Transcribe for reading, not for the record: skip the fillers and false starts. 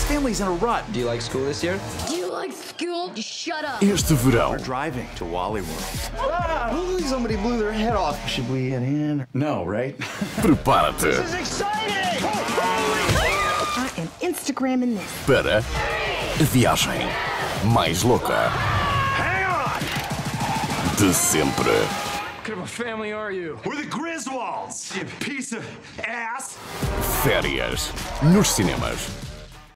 family's in a rut. Do you like school this year? Do you like school? Shut up. Este verão, We're driving to Wally World. Hopefully somebody blew their head off. Should we get in? No, right? prepara-te Exciting! I am Instagramming this. para a viagem mais louca de sempre. What kind of a family are you? We're the Griswolds, you piece of ass. Férias nos cinemas.